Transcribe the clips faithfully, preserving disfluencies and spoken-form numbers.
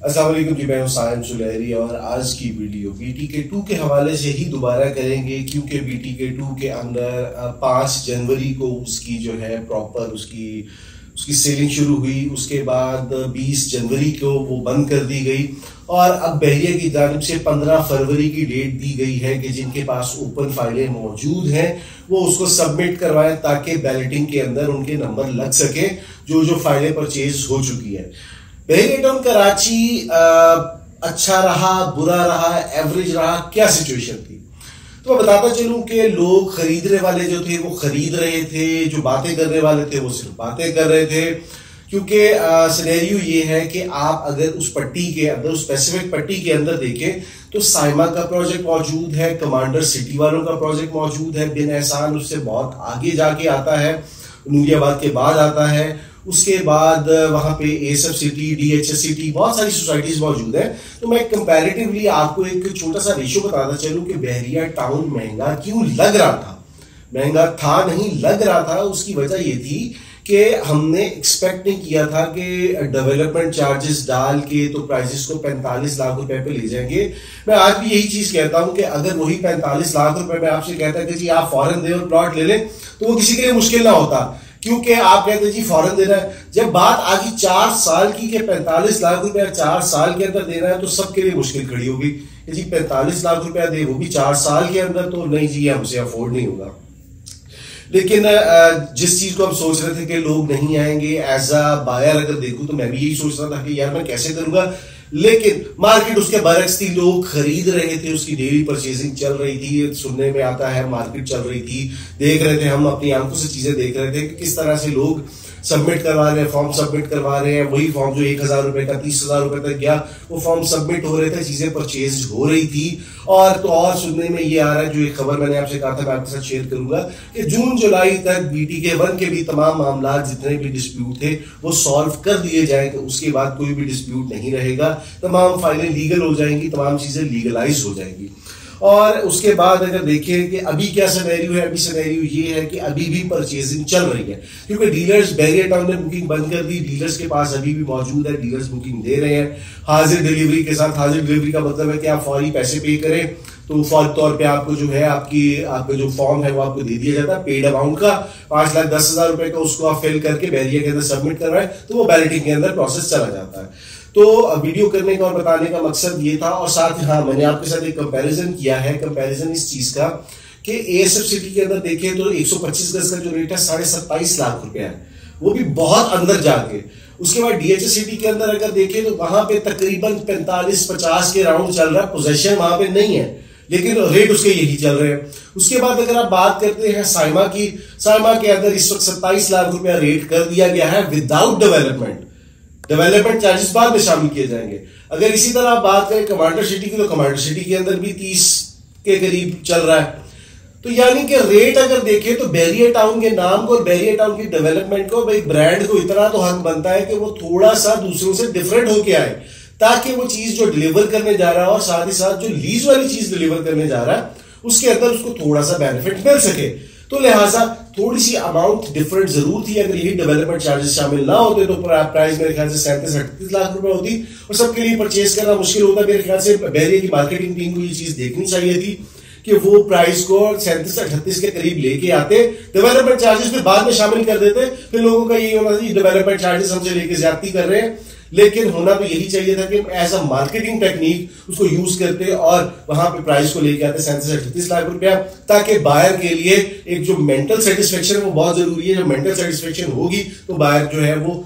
अस्सलाम वालेकुम जी, मैं हुसैन सुलहरी और आज की video B T K two के हवाले से ही दोबारा करेंगे क्योंकि बी टी के टू के अंदर पाँच जनवरी को उसकी जो है प्रॉपर उसकी उसकी सेलिंग शुरू हुई। उसके बाद बीस जनवरी को वो बंद कर दी गई और अब बहरिया की जानिब से पंद्रह फरवरी की डेट दी गई है कि जिनके पास ओपन फाइलें मौजूद हैं वो उसको सबमिट करवाएं ताकि बैलेटिंग के अंदर उनके नंबर लग सके जो जो फाइलें परचेज हो चुकी है। बहरिया टाउन कराची आ, अच्छा रहा, बुरा रहा, एवरेज रहा, क्या सिचुएशन थी? तो मैं बताता चलूं कि लोग खरीदने वाले जो थे वो खरीद रहे थे, जो बातें करने वाले थे वो सिर्फ बातें कर रहे थे। क्योंकि सिनेरियो ये है कि आप अगर उस पट्टी के अंदर, उस स्पेसिफिक पट्टी के अंदर देखें तो साइमा का प्रोजेक्ट मौजूद है, कमांडर सिटी वालों का प्रोजेक्ट मौजूद है, बिन एहसान उससे बहुत आगे जाके आता है, नूरियाबाद के बाद आता है। उसके बाद वहां पे एसएफ सिटी, डीएचएस सिटी, बहुत सारी सोसाइटीज मौजूद है। तो मैं कंपैरेटिवली आपको एक छोटा सा रेशियो बताना चलूं कि बहरिया टाउन महंगा क्यों लग रहा था। महंगा था नहीं, लग रहा था। उसकी वजह ये थी कि हमने एक्सपेक्ट नहीं किया था कि डेवलपमेंट चार्जेस डाल के तो प्राइसेस को पैंतालीस लाख रुपए पे ले जाएंगे। मैं आज भी यही चीज कहता हूं कि अगर वही पैंतालीस लाख रुपए में आपसे कहता है कि जी आप फॉरन दे और प्लॉट ले लें तो वो किसी के लिए मुश्किल ना होता, क्योंकि आप कहते जी फॉरन देना है। जब बात आगी चार साल की के पैंतालीस लाख रुपया चार साल के अंदर देना है तो सबके लिए मुश्किल खड़ी होगी कि जी पैंतालीस लाख रुपया दे, वो भी चार साल के अंदर, तो नहीं जी हमसे अफोर्ड नहीं होगा। लेकिन जिस चीज को हम सोच रहे थे कि लोग नहीं आएंगे, एज अ बायर अगर देखूं तो मैं भी यही सोच रहा था कि यार मैं कैसे करूंगा, लेकिन मार्केट उसके बरक्स थी, लोग खरीद रहे थे, उसकी डेली परचेजिंग चल रही थी। सुनने में आता है मार्केट चल रही थी, देख रहे थे, हम अपनी आंखों से चीजें देख रहे थे कि किस तरह से लोग सबमिट करवा रहे हैं, फॉर्म सबमिट करवा रहे हैं। वही फॉर्म जो एक हजार रुपए का तीस हजार रुपए तक गया वो फॉर्म सबमिट हो रहे थे, चीजें परचेज हो रही थी। और तो और सुनने में ये आ रहा है, जो एक खबर मैंने आपसे कहा था मैं आपके साथ शेयर करूंगा कि जून जुलाई तक बीटी के वन के भी तमाम मामला जितने भी डिस्प्यूट थे वो सॉल्व कर दिए जाएंगे। उसके बाद कोई भी डिस्प्यूट नहीं रहेगा, तमाम फाइलें लीगल हो जाएंगी, तमाम चीजें लीगलाइज हो जाएंगी। और उसके बाद अगर देखें कि अभी क्या सिनेरियो है, अभी सिनेरियो ये है कि अभी भी परचेजिंग चल रही है क्योंकि डीलर्स बहरिया टाउन ने बुकिंग बंद कर दी, डीलर्स के पास अभी भी मौजूद है, डीलर्स बुकिंग दे रहे हैं हाजिर डिलीवरी के साथ। हाजिर डिलीवरी का मतलब है कि आप फौरी पैसे पे करें तो फौरी तौर पे आपको जो है आपकी आपका जो फॉर्म है वो आपको दे दिया जाता है पेड अमाउंट का, पांच लाख दस हजार रुपए का, उसको आप फिल करके बहरिया के अंदर सबमिट करवाएं तो वो बैलेटिंग के अंदर प्रोसेस चला जाता है। तो वीडियो करने का और बताने का मकसद ये था। और साथ ही हाँ, मैंने आपके साथ एक कंपैरिजन किया है, कंपैरिजन इस चीज का कि एएसएफ सिटी के अंदर देखें तो एक सौ पच्चीस गज का जो रेट है साढ़े सत्ताईस लाख रुपया है, वो भी बहुत अंदर जाके। उसके बाद डीएचएस सिटी के अंदर अगर देखें तो वहां पे तकरीबन पैंतालीस पचास के राउंड चल रहा है, पोजेशन वहां पे नहीं है लेकिन रेट उसके यही चल रहे हैं। उसके बाद अगर आप बात करते हैं साइमा की, साइमा के अंदर इस वक्त सत्ताईस लाख रुपया रेट कर दिया गया है विदाउट डेवलपमेंट। डेवलपमेंट चार्जेस बाद में शामिल किए जाएंगे। अगर इसी तरह आप बात करें कमांडर सिटी की तो कमांडर सिटी के अंदर भी तीस के करीब चल रहा है। तो यानी कि रेट अगर देखें तो बहरिया टाउन के नाम को और बहरिया टाउन की डेवलपमेंट को, भाई ब्रांड को इतना तो हक बनता है कि वो थोड़ा सा दूसरों से डिफरेंट होके आए ताकि वो चीज जो डिलीवर करने जा रहा है और साथ ही साथ जो लीज वाली चीज डिलीवर करने जा रहा है उसके अंदर उसको थोड़ा सा बेनिफिट मिल सके। तो लिहाजा थोड़ी सी अमाउंट डिफरेंट जरूर थी। अगर यही डेवलपमेंट चार्जेस शामिल ना होते तो प्राइस मेरे ख्याल से सैंतीस अड़तीस लाख रुपए होती और सबके लिए परचेज करना मुश्किल होता। मेरे ख्याल से बहरिया की मार्केटिंग टीम को ये चीज देखनी चाहिए थी कि वो प्राइस को सैंतीस अड़तीस के करीब लेके आते, डेवलपमेंट चार्जेस फिर बाद में शामिल कर देते, फिर लोगों का यही होना था डेवलपमेंट चार्जेस हमसे लेके ज्यादती कर रहे हैं। लेकिन होना तो यही चाहिए था कि एज अ मार्केटिंग टेक्निक उसको यूज करते और वहां पे प्राइस को लेके आते सैंतीस अड़तीस लाख रुपया, ताकि बायर के लिए एक जो मेंटल सेटिस्फेक्शन है वो बहुत जरूरी है। जब मेंटल सेटिस्फेक्शन होगी तो बायर जो है वो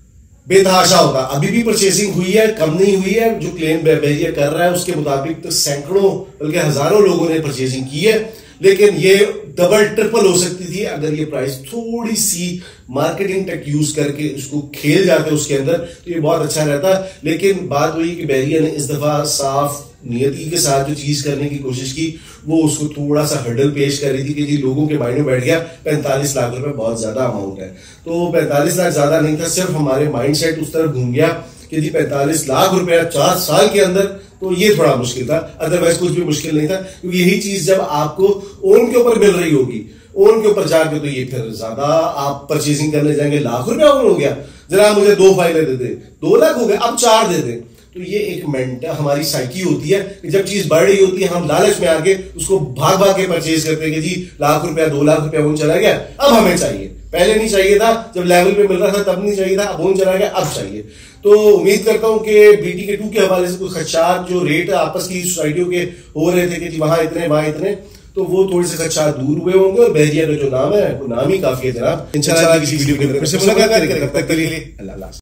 बेतहाशा होगा। अभी भी परचेसिंग हुई है, कम नहीं हुई है। जो क्लेम बहरिया कर रहा है उसके मुताबिक तो सैकड़ों बल्कि हजारों लोगों ने परचेसिंग की है, लेकिन ये डबल ट्रिपल हो सकती थी अगर ये प्राइस थोड़ी सी मार्केटिंग टेक यूज करके उसको खेल जाते उसके अंदर तो ये बहुत अच्छा रहता। लेकिन बात हुई कि बहरिया ने इस दफा साफ नियति के साथ जो चीज करने की कोशिश की वो उसको थोड़ा सा हर्डल पेश कर रही थी कि जी लोगों के माइंड में बैठ गया पैंतालीस लाख रुपए बहुत ज्यादा अमाउंट है। तो पैंतालीस लाख ज्यादा नहीं था, सिर्फ हमारे माइंड सेट उस तरफ घूम गया कि जी पैंतालीस लाख रुपया चार साल के अंदर, तो ये थोड़ा मुश्किल था। अदरवाइज कुछ भी मुश्किल नहीं था, क्योंकि यही चीज जब आपको ओन के ऊपर मिल रही होगी, ओन के ऊपर जाके तो ये फिर ज्यादा आप परचेजिंग करने जाएंगे, लाख रुपया ओन हो गया, जरा मुझे दो फाइलें दे दे, दो लाख हो गए, अब चार दे दे, तो ये एक मेंटल हमारी साइकी होती है कि जब चीज बढ़ रही होती है हम लालच में आके उसको भाग भाग के परचेज करते हैं कि जी लाख रुपया दो लाख रुपया फोन चला गया, अब हमें चाहिए। पहले नहीं चाहिए था, जब लेवल पे मिल रहा था तब नहीं चाहिए था, अब फोन चला गया अब चाहिए। तो उम्मीद करता हूं कि बीटी के टू के हवाले से कुछ खदशात जो रेट आपस की सोसाइटियों के हो रहे थे कि जी वहां इतने वहां इतने, तो वो थोड़े से खदशात दूर हुए होंगे और बहरिया का जो नाम है वो नाम ही काफी है जनाब। इंशाल्लाह किसी वीडियो के अंदर फिर से मुलाकात करेंगे, तब तक के लिए अल्लाह।